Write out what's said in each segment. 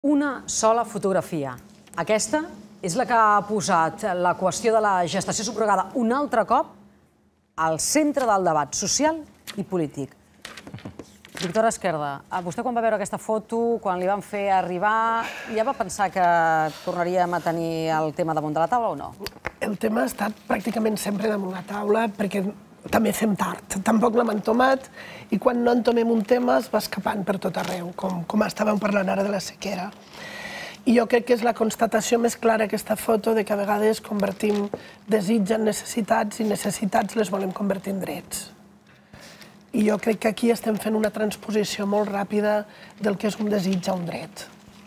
Una sola fotografia. Aquesta és la que ha posat la qüestió de la gestació subrogada un altre cop al centre del debat social i polític. Víctor Esquerda, vostè quan va veure aquesta foto, quan li van fer arribar, ja va pensar que tornaríem a tenir el tema damunt de la taula o no? El tema ha estat pràcticament sempre damunt la taula perquè també fem tard. Tampoc l'hem entomat i quan no entomem un tema es va escapant per tot arreu, com estàvem parlant ara de la sequera. I jo crec que és la constatació més clara aquesta foto de que a vegades convertim desig en necessitats i necessitats les volem convertir en drets. I jo crec que aquí estem fent una transposició molt ràpida del que és un desig a un dret.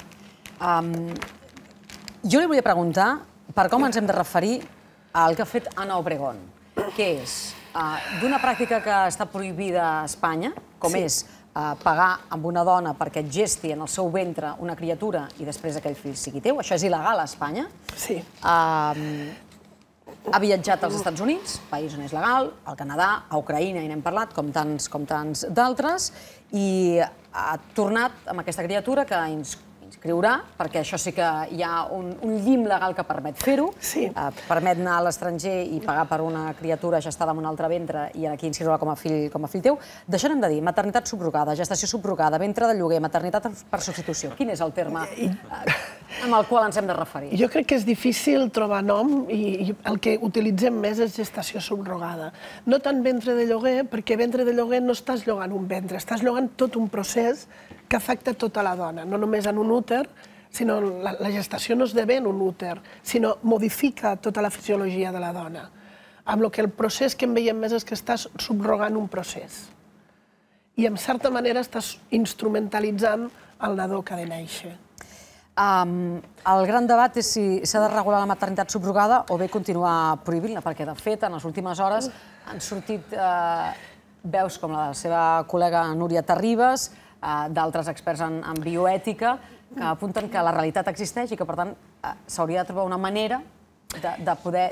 Jo li volia preguntar per com ens hem de referir al que ha fet Ana Obregón, que és d'una pràctica que està prohibida a Espanya, com és pagar amb una dona perquè et gesti en el seu ventre una criatura i després aquell fill sigui teu. Això és il·legal a Espanya. Sí. Ha viatjat als Estats Units, país on és legal, al Canadà, a Ucraïna, i n'hem parlat, com tants d'altres, i ha tornat amb aquesta criatura que inscriurà, perquè això sí que hi ha un llim legal que permet fer-ho, permet anar a l'estranger i pagar per una criatura gestada en un altre ventre i aquí inscriure-la com a fill teu. D'això n'hem de dir maternitat subrogada, gestació subrogada, ventre de lloguer, maternitat per substitució. Quin és el terme amb el qual ens hem de referir? Jo crec que és difícil trobar nom i el que utilitzem més és gestació subrogada. No tant ventre de lloguer, perquè ventre de lloguer no estàs llogant un ventre, estàs llogant tot un procés que afecta tota la dona, no només en un úter, sinó la gestació no esdevé en un úter, sinó modifica tota la fisiologia de la dona. Amb el que el procés que en veiem més és que estàs subrogant un procés. I, en certa manera, estàs instrumentalitzant el nadó que ha de néixer. El gran debat és si s'ha de regular la maternitat subrogada o bé continuar prohibint-la, perquè, de fet, en les últimes hores han sortit veus com la de la seva col·lega Núria Terribas, d'altres experts en bioètica, que apunten que la realitat existeix i que, per tant, s'hauria de trobar una manera de poder...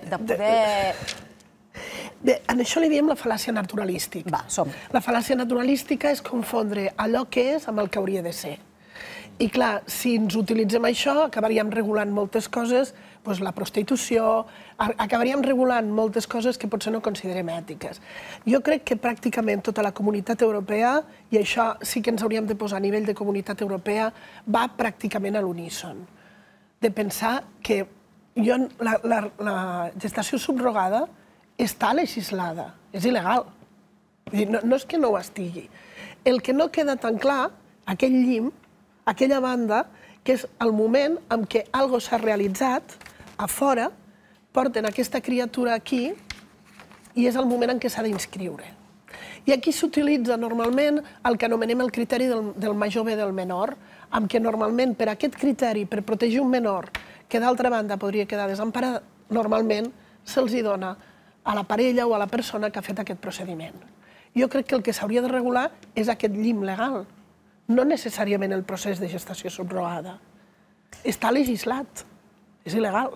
En això li diem la fal·làcia naturalística. Va, som. La fal·làcia naturalística és confondre allò que és amb el que hauria de ser. I clar, si ens utilitzem això, acabaríem regulant moltes coses, doncs la prostitució, acabaríem regulant moltes coses que potser no considerem ètiques. Jo crec que pràcticament tota la comunitat europea, i això sí que ens hauríem de posar a nivell de comunitat europea, va pràcticament a l'uníson. De pensar que la gestació subrogada està legislada, és il·legal. No és que no ho estigui. El que no queda tan clar, aquell llim, aquella banda, que és el moment en què alguna cosa s'ha realitzat a fora, porten aquesta criatura aquí i és el moment en què s'ha d'inscriure. I aquí s'utilitza normalment el que anomenem el criteri del major bé del menor, amb què normalment per aquest criteri, per protegir un menor que d'altra banda podria quedar desemparat, normalment se'ls dona a la parella o a la persona que ha fet aquest procediment. Jo crec que el que s'hauria de regular és aquest llim legal, no necessàriament el procés de gestació subrogada. Està legislat, és il·legal.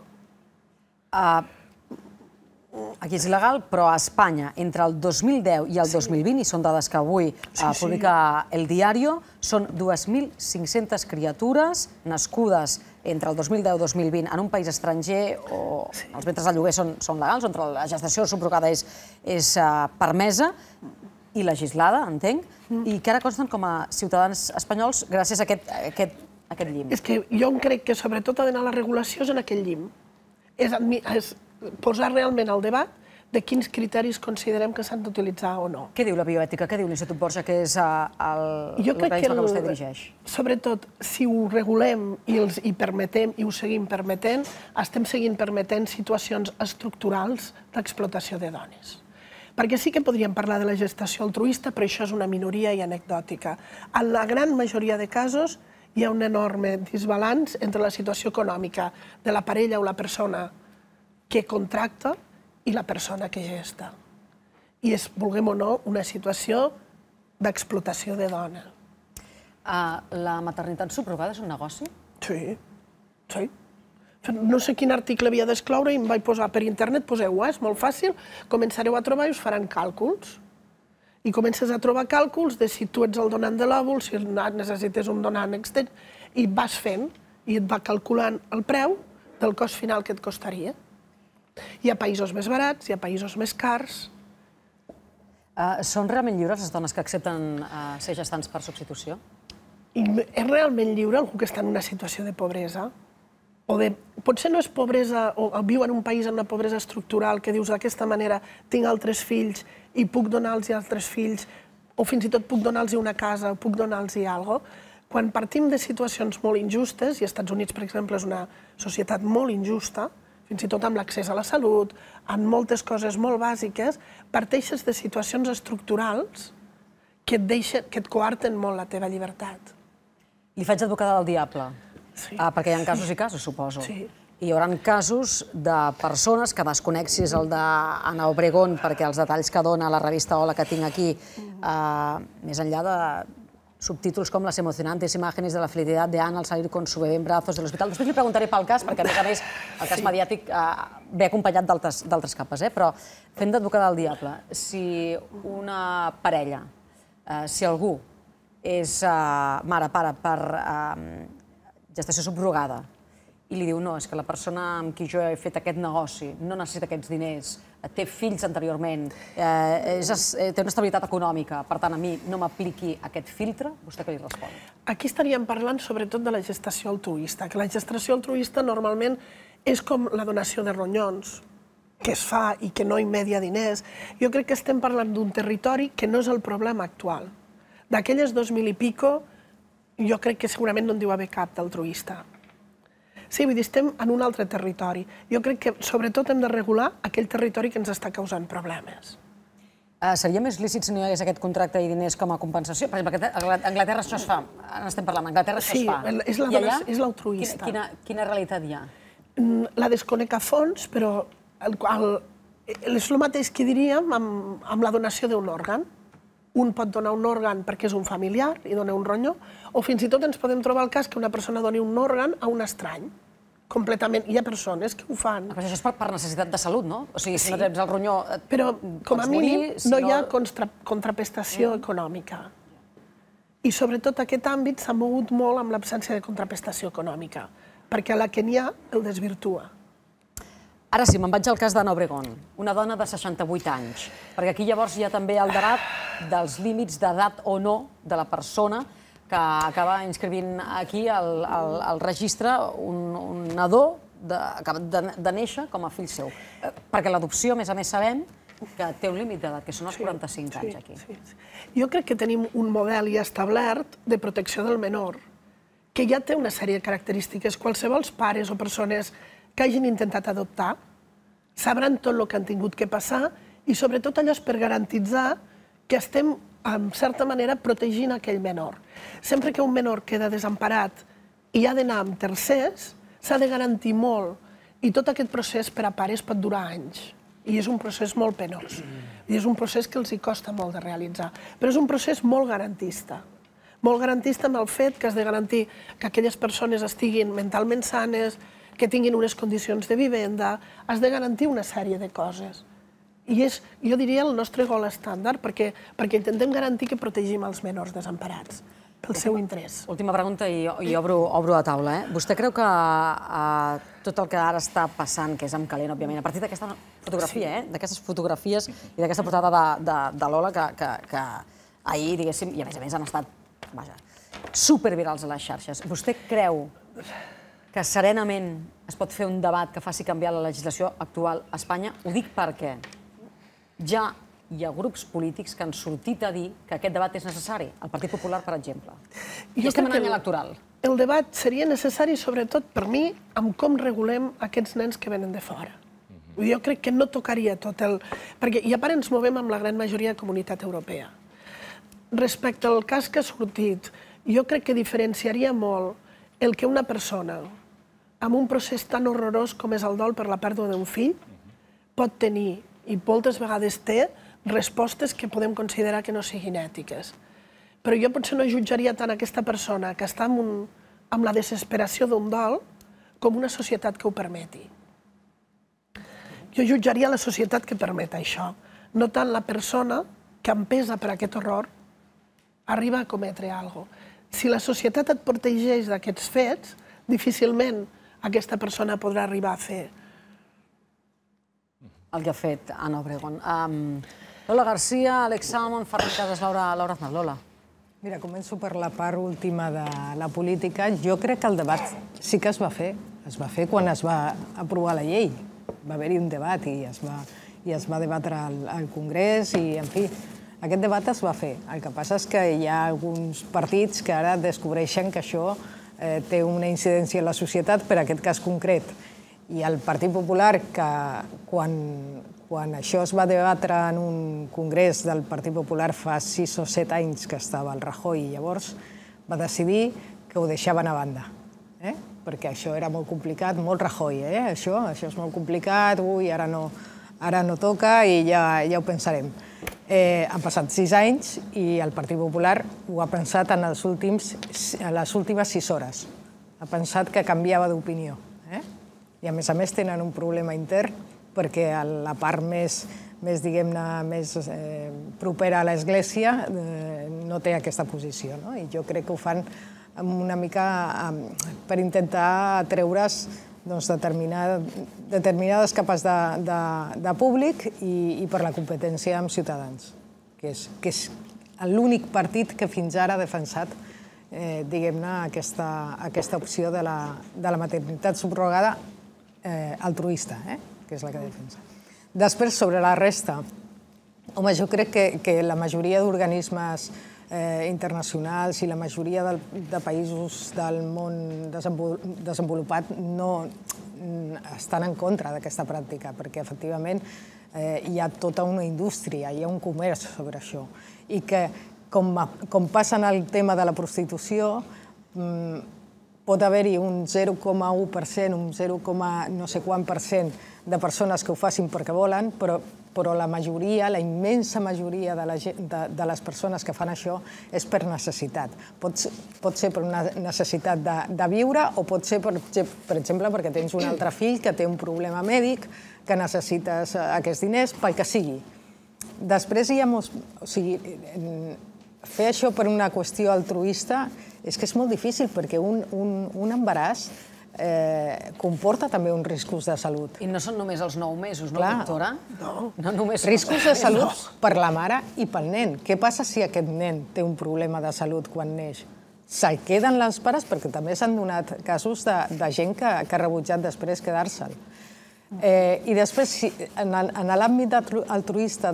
Aquí és il·legal, però a Espanya, entre el 2010 i el 2020, i són dades que avui publica El Diario, són 2.500 criatures nascudes entre el 2010 i el 2020 en un país estranger, o els ventres de lloguer són legals, on la gestació subrogada és permesa i legislada, entenc, i que ara consten com a ciutadans espanyols gràcies a aquest llim. És que jo crec que sobretot ha d'anar la regulació en aquell llim. És posar realment al debat de quins criteris considerem que s'han d'utilitzar o no. Què diu la bioètica? Què diu l'Institut Borja, que és l'organisme que vostè dirigeix? Sobretot, si ho regulem i permetem, i ho seguim permetent, estem seguint permetent situacions estructurals d'explotació de dones. Perquè sí que podríem parlar de la gestació altruista, però això és una minoria i anecdòtica. En la gran majoria de casos hi ha un enorme disbalanç entre la situació econòmica de la parella o la persona que contracta i la persona que gesta. I és, vulguem o no, una situació d'explotació de dona. La maternitat subrogada és un negoci? Sí, sí. No sé quin article havia d'excloure i em vaig posar per internet, poseu-ho, és molt fàcil, començareu a trobar i us faran càlculs. I comences a trobar càlculs de si tu ets el donant de l'òvul, si necessites un donant extern, i vas fent, i et va calculant el preu del cost final que et costaria. Hi ha països més barats, hi ha països més cars. Són realment lliures les dones que accepten ser gestants per substitució? És realment lliure algú que està en una situació de pobresa? Potser no és pobresa, o viu en un país en una pobresa estructural que dius d'aquesta manera tinc altres fills i puc donar-los altres fills, o fins i tot puc donar-los una casa, o puc donar-los alguna cosa. Quan partim de situacions molt injustes, i als Estats Units, per exemple, és una societat molt injusta, fins i tot amb l'accés a la salut, amb moltes coses molt bàsiques, parteixes de situacions estructurals que et coarten molt la teva llibertat. Li faig advocada del diable, perquè hi ha casos i casos, suposo. I hi haurà casos de persones que desconexis el d'Ana Obregón, perquè els detalls que dona la revista Hola que tinc aquí, més enllà de subtítols com las emocionantes imágenes de la felicidad de Ana al salir con su bebé en brazos de l'hospital. Després li preguntaré pel cas, perquè a més el cas mediàtic ve acompanyat d'altres capes, però fent d'advocada del diable, si una parella, si algú és mare, pare per gestació subrogada i li diu no, és que la persona amb qui jo he fet aquest negoci no necessita aquests diners, té fills anteriorment, té una estabilitat econòmica, per tant a mi no m'apliqui aquest filtre, vostè què li respon? Aquí estaríem parlant sobretot de la gestació altruista, que la gestació altruista normalment és com la donació de ronyons, que es fa i que no immedia diners. Jo crec que estem parlant d'un territori que no és el problema actual. D'aquelles 2.000 i pico, jo crec que segurament no en diu haver cap d'altruista. Sí, vull dir, estem en un altre territori. Jo crec que sobretot hem de regular aquell territori que ens està causant problemes. Seria més lícit si no hi hagués aquest contracte i diners com a compensació? Per exemple, a Anglaterra això es fa. Ara estem parlant, a Anglaterra això es fa. Sí, és l'altruista. Quina realitat hi ha? La desconec a fons, però és el mateix que diríem amb la donació d'un òrgan. Un pot donar un òrgan perquè és un familiar i dona un ronyó, o fins i tot ens podem trobar el cas que una persona doni un òrgan a un estrany. Completament. Hi ha persones que ho fan. Però això és per necessitat de salut, no? O sigui, si no tens el ronyó... Però, com a mínim, no hi ha contraprestació econòmica. I sobretot aquest àmbit s'ha mogut molt amb l'absència de contraprestació econòmica, perquè a la que n'hi ha el desvirtua. Ara sí, me'n vaig al cas d'Ana Obregón, una dona de 68 anys, perquè aquí llavors hi ha també el debat dels límits d'edat o no de la persona que acaba inscrivint aquí al registre un nadó acabat de néixer com a fill seu. Perquè l'adopció, a més sabem que té un límit d'edat, que són els 45 anys aquí. Jo crec que tenim un model ja establert de protecció del menor, que ja té una sèrie de característiques. Qualsevol pares o persones que hagin intentat adoptar sabran tot el que han tingut que passar i sobretot allò és per garantitzar que estem, en certa manera, protegint aquell menor. Sempre que un menor queda desemparat i ha d'anar amb tercers, s'ha de garantir molt i tot aquest procés per a pares pot durar anys. I és un procés molt penós. I és un procés que els hi costa molt de realitzar. Però és un procés molt garantista. Molt garantista amb el fet que has de garantir que aquelles persones estiguin mentalment sanes, que tinguin unes condicions de vivenda, has de garantir una sèrie de coses. I és, jo diria, el nostre gol estàndard, perquè intentem garantir que protegim els menors desemparats, pel seu interès. Última pregunta i obro la taula. Vostè creu que tot el que ara està passant, que és amb calent, òbviament, a partir d'aquesta fotografia, d'aquestes fotografies i d'aquesta portada de l'Hola, que ahir, diguéssim, i a més han estat supervirals a les xarxes, vostè creu que serenament es pot fer un debat que faci canviar la legislació actual a Espanya? Ho dic perquè ja hi ha grups polítics que han sortit a dir que aquest debat és necessari. El Partit Popular, per exemple. I estem en any electoral. El debat seria necessari, sobretot per mi, amb com regulem aquests nens que venen de fora. Jo crec que no tocaria tot el... Perquè ja ens movem amb la gran majoria de comunitat europea. Respecte al cas que ha sortit, jo crec que diferenciaria molt el que una persona amb un procés tan horrorós com és el dol per la pèrdua d'un fill pot tenir, i moltes vegades té, respostes que podem considerar que no siguin ètiques. Però jo potser no jutjaria tant aquesta persona que està amb la desesperació d'un dol com una societat que ho permeti. Jo jutjaria la societat que permet això, no tant la persona que empesa per aquest horror, arriba a cometre alguna cosa. Si la societat et protegeix d'aquests fets, difícilment aquesta persona podrà arribar a fer el que ha fet Ana Obregón. Lola Garcia, Àlex Salmond, Ferran Casas, Laura Aznar. Lola. Mira, començo per la part última de la política. Jo crec que el debat sí que es va fer. Es va fer quan es va aprovar la llei. Va haver-hi un debat i es va debatre al Congrés i, en fi, aquest debat es va fer. El que passa és que hi ha alguns partits que ara descobreixen que això té una incidència en la societat per aquest cas concret. I el Partit Popular, que quan això es va debatre en un congrés del Partit Popular fa 6 o 7 anys que estava el Rajoy, i llavors va decidir que ho deixaven a banda. Perquè això era molt complicat, molt Rajoy, això és molt complicat, ui, ara no toca i ja ho pensarem. Han passat 6 anys i el Partit Popular ho ha pensat en les últimes 6 hores. Ha pensat que canviava d'opinió. I a més tenen un problema intern perquè la part més diguem-ne, més propera a l'Església no té aquesta posició. I jo crec que ho fan una mica per intentar treure's determinades capes de públic i per la competència amb Ciutadans, que és l'únic partit que fins ara ha defensat diguem-ne aquesta opció de la maternitat subrogada altruista, que és la que defensa. Després, sobre la resta, home, jo crec que la majoria d'organismes internacionals i la majoria de països del món desenvolupat no estan en contra d'aquesta pràctica, perquè efectivament hi ha tota una indústria, hi ha un comerç sobre això, i que com passa en el tema de la prostitució, pot haver-hi un 0,1%, un 0, no sé quant per cent de persones que ho facin perquè volen, però la majoria, la immensa majoria de les persones que fan això és per necessitat. Pot ser per una necessitat de viure o pot ser, per exemple, perquè tens un altre fill que té un problema mèdic, que necessites aquests diners, pel que sigui. Després hi ha molts... O sigui, fer això per una qüestió altruista és que és molt difícil perquè un embaràs comporta també uns riscos de salut. I no són només els 9 mesos, no, doctora? No. Riscos de salut per la mare i pel nen. Què passa si aquest nen té un problema de salut quan neix? Se'l queden els pares, perquè també s'han donat casos de gent que ha rebutjat després quedar-se'l. I després, en l'àmbit altruista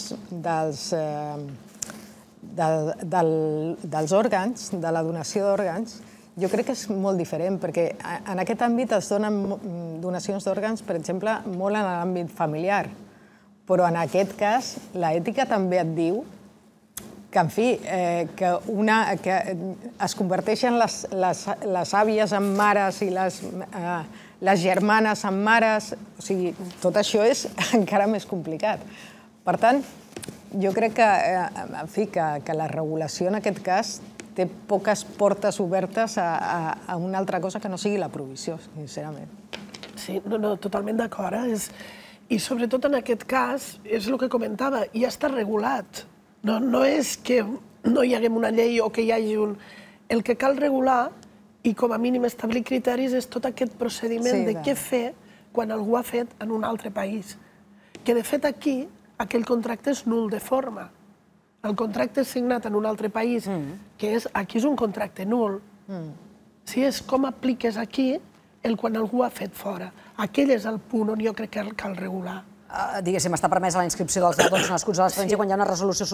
dels òrgans, de la donació d'òrgans, jo crec que és molt diferent, perquè en aquest àmbit es donen donacions d'òrgans, per exemple, molt en l'àmbit familiar. Però en aquest cas, l'ètica també et diu que, en fi, que es converteixen les àvies en mares i les germanes en mares. O sigui, tot això és encara més complicat. Per tant, jo crec que la regulació en aquest cas té poques portes obertes a una altra cosa que no sigui la provisió, sincerament. Sí, no, totalment d'acord. I sobretot en aquest cas, és el que comentava, ja està regulat. No és que no hi haguem una llei o que hi hagi un... El que cal regular i com a mínim establir criteris és tot aquest procediment de què fer quan algú ha fet en un altre país. Que de fet aquí aquell contracte és nul de forma. El contracte signat en un altre país, que aquí és un contracte nul. Si és com apliques aquí quan algú ha fet fora. Aquell és el punt on jo crec que cal regular. Diguéssim, està permesa la inscripció dels nadons nascuts a l'estranger quan hi ha una resolució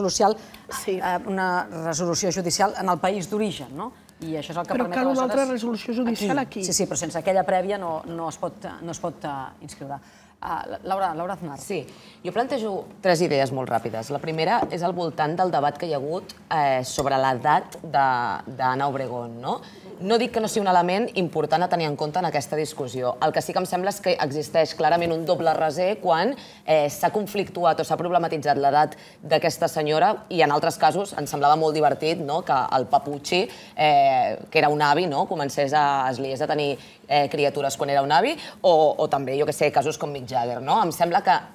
judicial en el país d'origen, no? I això és el que permet... Però cal una altra resolució judicial aquí. Sí, però sense aquella prèvia no es pot inscriure. Laura Aznar. Sí, jo plantejo 3 idees molt ràpides. La primera és al voltant del debat que hi ha hagut sobre l'edat d'Ana Obregón. No dic que no sigui un element important a tenir en compte en aquesta discussió. El que sí que em sembla és que existeix clarament un doble raser quan s'ha conflictuat o s'ha problematitzat l'edat d'aquesta senyora i en altres casos ens semblava molt divertit que el Papucci, que era un avi, es liés a tenir criatures quan era un avi, o també, jo què sé, casos com Mick Jagger. Em sembla que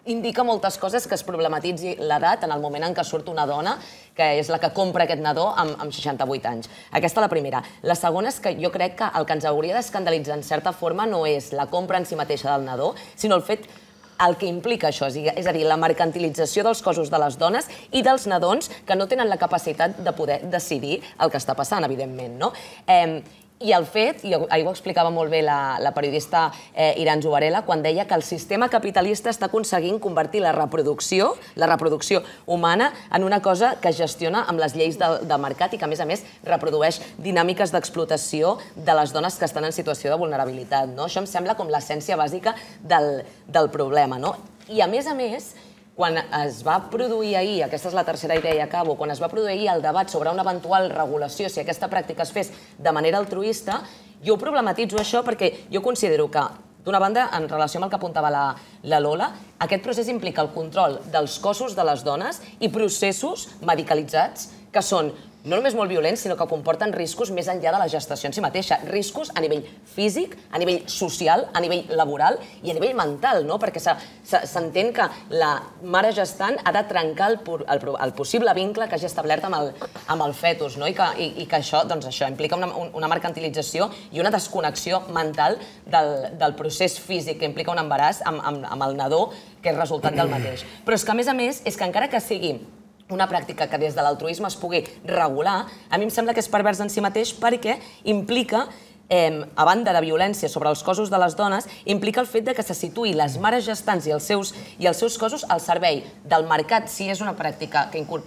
indica moltes coses que es problematitzi l'edat en el moment en què surt una dona, que és la que compra aquest nadó amb 68 anys. Aquesta la primera. La segona és que jo crec que el que ens hauria d'escandalitzar en certa forma no és la compra en si mateixa del nadó, sinó el fet el que implica això, és a dir, la mercantilització dels cossos de les dones i dels nadons que no tenen la capacitat de poder decidir el que està passant, evidentment, no? I el fet, i ahir ho explicava molt bé la periodista Iran Zubarela, quan deia que el sistema capitalista està aconseguint convertir la reproducció humana en una cosa que es gestiona amb les lleis de mercat i que, a més, reprodueix dinàmiques d'explotació de les dones que estan en situació de vulnerabilitat. Això em sembla com l'essència bàsica del problema. I, a més, quan es va produir ahir, aquesta és la tercera idea i acabo, quan es va produir ahir el debat sobre una eventual regulació, si aquesta pràctica es fes de manera altruista, jo problematitzo això perquè jo considero que, d'una banda, en relació amb el que apuntava la Lola, aquest procés implica el control dels cossos de les dones i processos medicalitzats que són no només molt violents, sinó que comporten riscos més enllà de la gestació en si mateixa. Riscos a nivell físic, a nivell social, a nivell laboral i a nivell mental, perquè s'entén que la mare gestant ha de trencar el possible vincle que hagi establert amb el fetus i que això implica una mercantilització i una desconnexió mental del procés físic que implica un embaràs amb el nadó, que és resultat del mateix. Però és que, a més, és que encara que sigui una pràctica que des de l'altruisme es pugui regular, a mi em sembla que és pervers en si mateix perquè implica, a banda de violència sobre els cossos de les dones, implica el fet que se situï les mares gestants i els seus cossos al servei del mercat, si és una pràctica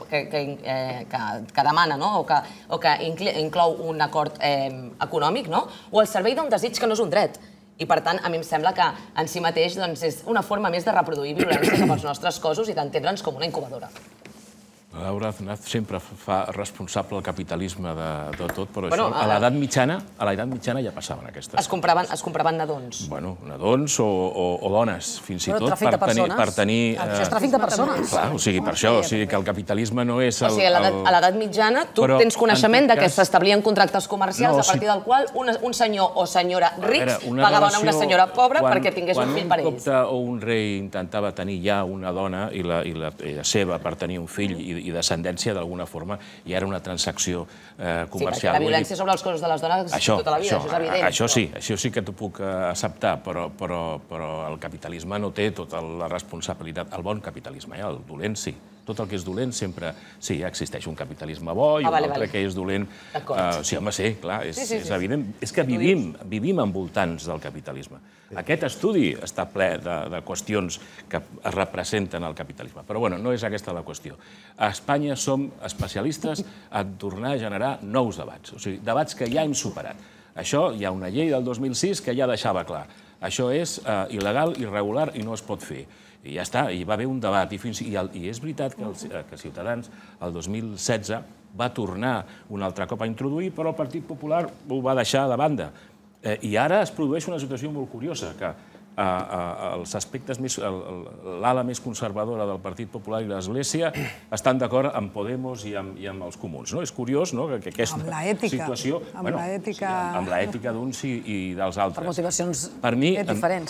que demana o que inclou un acord econòmic, o al servei d'un desig que no és un dret. I, per tant, a mi em sembla que en si mateix és una forma més de reproduir violència cap als nostres cossos i d'entendre'ns com una incubadora. Laura Aznaz sempre fa responsable el capitalisme de tot, però això a l'edat mitjana ja passaven aquestes coses. Es compraven nadons. Bueno, nadons o dones, fins i tot, per tenir... Això és tràfic de persones. Clar, o sigui, per això, o sigui, que el capitalisme no és... O sigui, a l'edat mitjana tu tens coneixement que s'establien contractes comercials a partir del qual un senyor o senyora rics pagaven a una senyora pobra perquè tingués un fill per ells. Quan un comte o un rei intentava tenir ja una dona i la seva per tenir un fill i descendència, d'alguna forma, i era una transacció comercial. Sí, perquè la violència sobre els cossos de les dones existeix tota la vida, això és evident. Això sí que t'ho puc acceptar, però el capitalisme no té tota la responsabilitat. El bon capitalisme, el dolent sí. Tot el que és dolent sempre... Sí, ja existeix un capitalisme bo i un altre que és dolent. Sí, home, sí, clar, és evident. És que vivim envoltants del capitalisme. Aquest estudi està ple de qüestions que es representen al capitalisme. Però, bueno, no és aquesta la qüestió. A Espanya som especialistes en tornar a generar nous debats. O sigui, debats que ja hem superat. Això, hi ha una llei del 2006 que ja deixava clar. Això és il·legal, irregular i no es pot fer. I ja està, hi va haver un debat. I és veritat que Ciutadans, el 2016, va tornar un altre cop a introduir, però el Partit Popular ho va deixar de banda. I ara es produeix una situació molt curiosa, que els aspectes l'ala més conservadora del Partit Popular i l'Església estan d'acord amb Podemos i amb els comuns. És curiós que aquesta situació... Amb l'ètica d'uns i dels altres. Per motivacions diferents. Per mi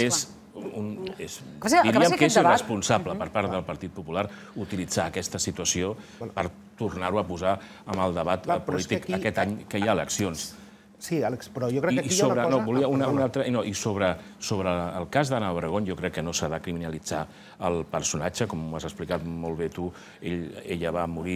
diríem que és irresponsable per part del Partit Popular utilitzar aquesta situació per tornar-ho a posar amb el debat polític aquest any que hi ha eleccions. Sí, Àlex, però jo crec que aquí hi ha una cosa... I sobre el cas d'Anna Obregón, jo crec que no s'ha de criminalitzar el personatge, com ho has explicat molt bé tu, ella va morir,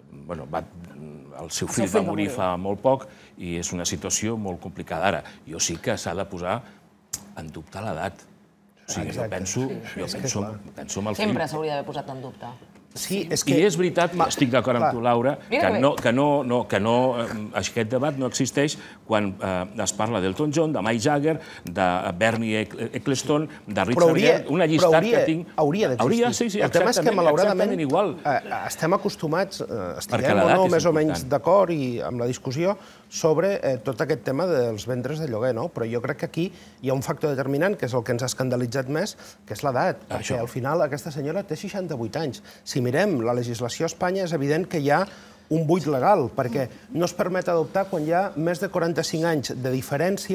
el seu fill va morir fa molt poc i és una situació molt complicada. Ara, jo sí que s'ha de posar en dubte l'edat. O sigui, jo penso en el fill. Sempre s'hauria d'haver posat en dubte. I és veritat, estic d'acord amb tu, Laura, que aquest debat no existeix quan es parla d'Elton John, de Mick Jagger, de Bernie Ecclestone, de Richard Gere, una llistat que tinc... Hauria d'existir. El tema és que, malauradament, estem acostumats, estiguem o no més o menys d'acord amb la discussió sobre tot aquest tema dels ventres de lloguer, però jo crec que aquí hi ha un factor determinant, que és el que ens ha escandalitzat més, que és l'edat, perquè al final aquesta senyora té 68 anys. Si mirem la legislació a Espanya, és evident que hi ha un buit legal, perquè no es permet adoptar quan hi ha més de 45 anys de diferència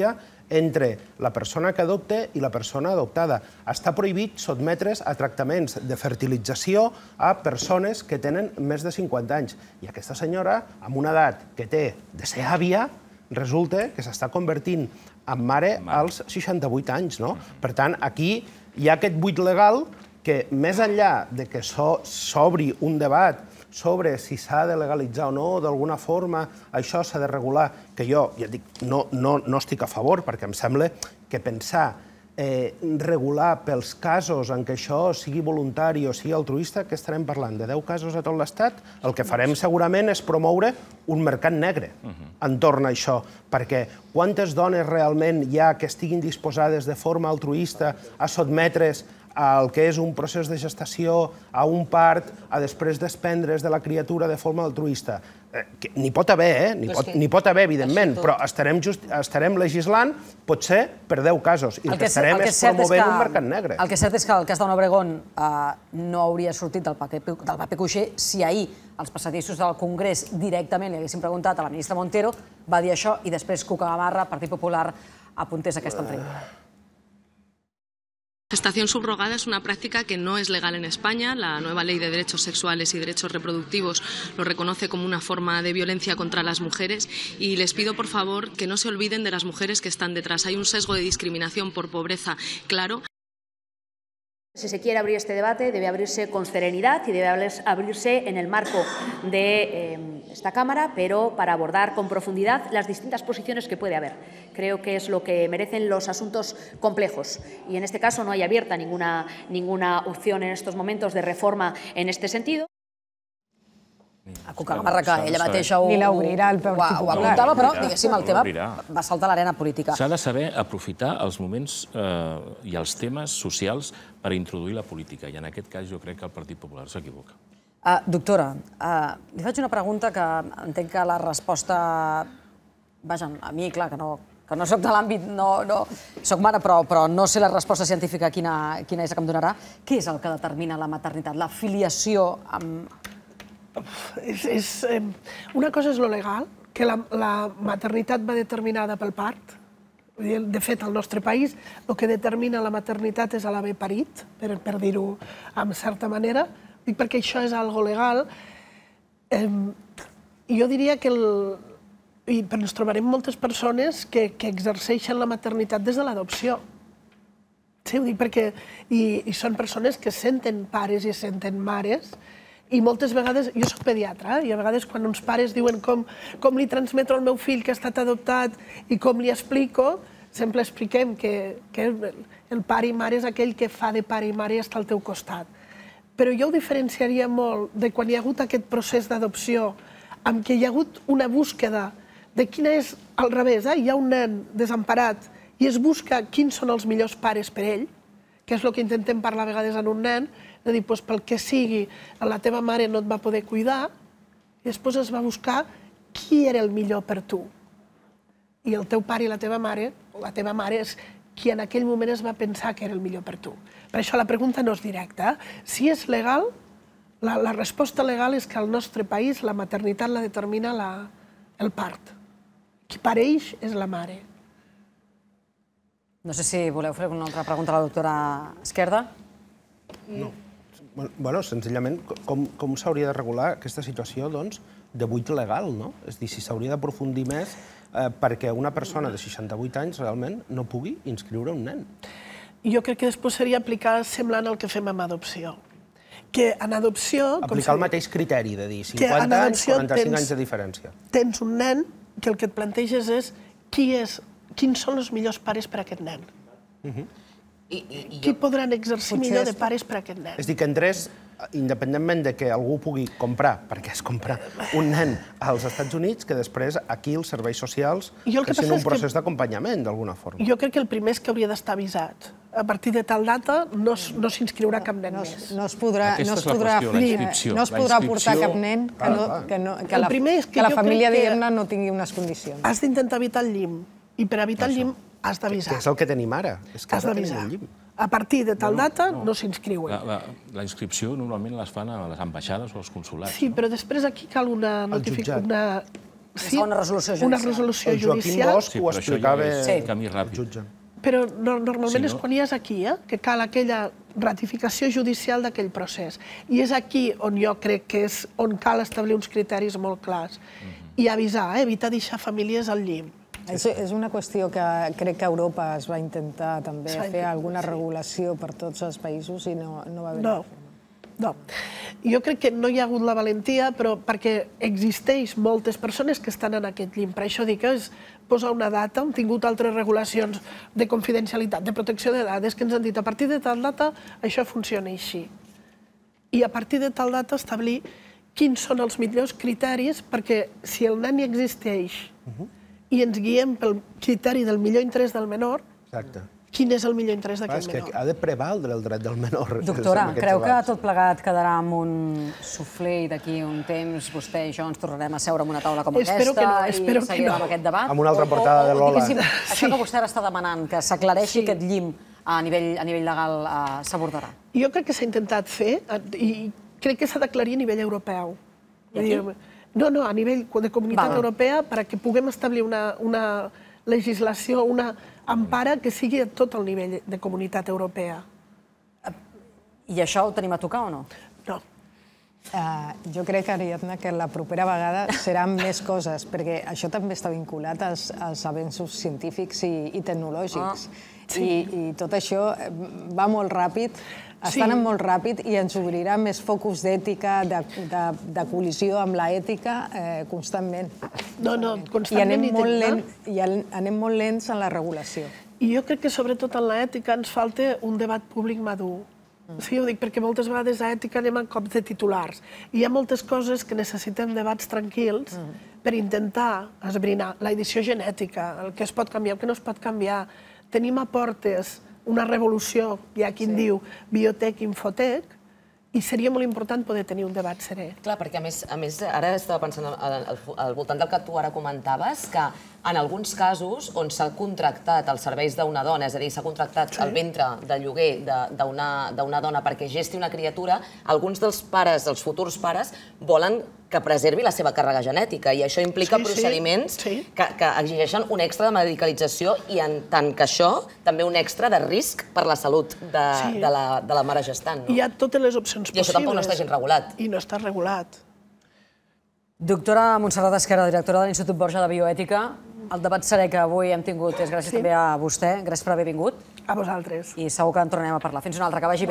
entre la persona que adopta i la persona adoptada. Està prohibit sotmetre's a tractaments de fertilització a persones que tenen més de 50 anys. I aquesta senyora, amb una edat que té de ser àvia, resulta que s'està convertint en mare als 68 anys, no? Per tant, aquí hi ha aquest buit legal que, més enllà de que s'obri un debat sobre si s'ha de legalitzar o no, d'alguna forma això s'ha de regular, que jo, ja dic, no estic a favor, perquè em sembla que pensar regular pels casos en què això sigui voluntari o sigui altruista, que estarem parlant de 10 casos a tot l'Estat, el que farem segurament és promoure un mercat negre entorn a això, perquè quantes dones realment hi ha que estiguin disposades de forma altruista a sotmetre's al que és un procés de gestació, a un part, a després desprendre's de la criatura de forma altruista. N'hi pot haver, n'hi pot haver, evidentment, però estarem legislant, potser, per 10 casos. I el que estarem és promovent un mercat negre. El que és cert és que el cas d'Anna Obregón no hauria sortit del paper cuixer si ahir els passadissos del Congrés directament li haguessin preguntat a la ministra Montero, va dir això, i després Cuca Gamarra, Partit Popular, apuntés aquesta entrevista. Gestación subrogada es una práctica que no es legal en España. La nueva Ley de Derechos Sexuales y Derechos Reproductivos lo reconoce como una forma de violencia contra las mujeres y les pido, por favor, que no se olviden de las mujeres que están detrás. Hay un sesgo de discriminación por pobreza claro. Si se quiere abrir este debate, debe abrirse con serenidad y debe abrirse en el marco de esta Cámara, pero para abordar con profundidad las distintas posiciones que puede haber. Creo que es lo que merecen los asuntos complejos y en este caso no hay abierta ninguna opción en estos momentos de reforma en este sentido. A Cuca Gamarra, que ella mateixa ho apuntava, però, diguéssim, el tema va saltar a l'arena política. S'ha de saber aprofitar els moments i els temes socials per introduir la política, i en aquest cas jo crec que el Partit Popular s'equivoca. Doctora, li faig una pregunta que entenc que la resposta... Vaja, a mi, clar, que no soc de l'àmbit, no soc mare, però no sé la resposta científica quina és la que em donarà. Què és el que determina la maternitat, la filiació amb... Una cosa és lo legal, que la maternitat va determinada pel part. De fet, al nostre país, el que determina la maternitat és l'haver parit, per dir-ho amb certa manera. Dic perquè això és algo legal. Jo diria que ens trobarem moltes persones que exerceixen la maternitat des de l'adopció. Sí, ho dic perquè són persones que senten pares i senten mares. I moltes vegades, jo soc pediatra, i a vegades quan uns pares diuen com li transmeto al meu fill que ha estat adoptat i com li explico, sempre expliquem que el pare i mare és aquell que fa de pare i mare i està al teu costat. Però jo ho diferenciaria molt de quan hi ha hagut aquest procés d'adopció, amb què hi ha hagut una búsqueda de quina és al revés. Hi ha un nen desemparat i es busca quins són els millors pares per ell, que és el que intentem parlar a vegades en un nen, de dir, pel que sigui, la teva mare no et va poder cuidar, i després es va buscar qui era el millor per tu. I el teu pare i la teva mare és qui en aquell moment es va pensar que era el millor per tu. Per això la pregunta no és directa. Si és legal, la resposta legal és que al nostre país la maternitat la determina el part. Qui pareix és la mare. No sé si voleu fer una altra pregunta a la doctora Esquerda. No. Bueno, senzillament, com s'hauria de regular aquesta situació, doncs, de buit legal, no? És a dir, si s'hauria d'aprofundir més perquè una persona de 68 anys realment no pugui inscriure un nen. Jo crec que després seria aplicar semblant al que fem amb adopció. Que en adopció... Aplicar el mateix criteri, de dir 50 anys, 45 anys de diferència. Tens un nen que el que et planteges és quins són els millors pares per a aquest nen. Qui podran exercir millor de pares per a aquest nen? És a dir, que entrés, independentment de que algú pugui comprar, perquè és comprar un nen als Estats Units, que després aquí els serveis socials fessin un procés d'acompanyament, d'alguna forma. Jo crec que el primer és que hauria d'estar avisat. A partir de tal data no s'inscriurà cap nen més. No es podrà portar cap nen que la família, diguem-ne, no tingui unes condicions. Has d'intentar evitar el llim. I per evitar el llim has d'avisar. Que és el que tenim ara. Has d'avisar. A partir de tal data no s'inscriuen. La inscripció normalment les fan a les ambaixades o als consulats. Sí, però després aquí cal una segona resolució judicial. Una resolució El Joaquim judicial. Bosch ho explicava el camí ràpid. jutge. Però normalment és quan hi és aquí, que cal aquella ratificació judicial d'aquell procés. I és aquí on jo crec que és on cal establir uns criteris molt clars. I avisar, evitar deixar famílies al llim. És una qüestió que crec que a Europa es va intentar també fer alguna regulació per tots els països i no va haver. No. Jo crec que no hi ha hagut la valentia, però perquè existeix moltes persones que estan en aquest llim. Per això dic que és posar una data, hem tingut altres regulacions de confidencialitat, de protecció de dades, que ens han dit a partir de tal data això funciona així. I a partir de tal data establir quins són els millors criteris, perquè si el nen hi existeix i ens guiem pel criteri del millor interès del menor, quin és el millor interès d'aquest menor? És que ha de prevaldre el dret del menor. Doctora, creu que tot plegat quedarà amb un suflé i d'aquí un temps vostè i jo ens tornarem a seure en una taula com aquesta i seguirem amb aquest debat? Amb una altra portada de Lola. Això que vostè ara està demanant, que s'aclareixi aquest llim a nivell legal, s'abordarà? Jo crec que s'ha intentat fer i crec que s'ha d'aclarir a nivell europeu. No, a nivell de comunitat europea perquè puguem establir una legislació, una empara que sigui a tot el nivell de comunitat europea. I això ho tenim a tocar o no? No. Jo crec, Ariadna, que la propera vegada seran més coses, perquè això també està vinculat als avenços científics i tecnològics. I tot això va molt ràpid, està anant molt ràpid i ens obrirà més focus d'ètica, de col·lisió amb l'ètica constantment. Constantment. I anem molt lents en la regulació. I jo crec que sobretot en l'ètica ens falta un debat públic madur. Sí, ho dic perquè moltes vegades a ètica anem en cops de titulars. I hi ha moltes coses que necessitem debats tranquils per intentar esbrinar la edició genètica, el que es pot canviar, el que no es pot canviar. Tenim a portes una revolució, hi ha qui en diu biotec, infotec, i seria molt important poder tenir un debat serè. Clar, perquè a més, ara estava pensant al voltant del que tu ara comentaves, que en alguns casos on s'ha contractat els serveis d'una dona, és a dir, s'ha contractat el ventre de lloguer d'una dona perquè gesti una criatura, alguns dels pares, dels futurs pares, volen que preservi la seva càrrega genètica i això implica procediments que exigeixen un extra de medicalització i en tant que això, també un extra de risc per la salut de la mare gestant. Hi ha totes les opcions possibles. I això tampoc no està gens regulat. I no està regulat. Doctora Montserrat Esquerra, directora de l'Institut Borja de Bioètica, el debat serè que avui hem tingut és gràcies també a vostè. Gràcies per haver vingut. A vosaltres. I segur que en tornarem a parlar. Fins una altra, que vagi bé.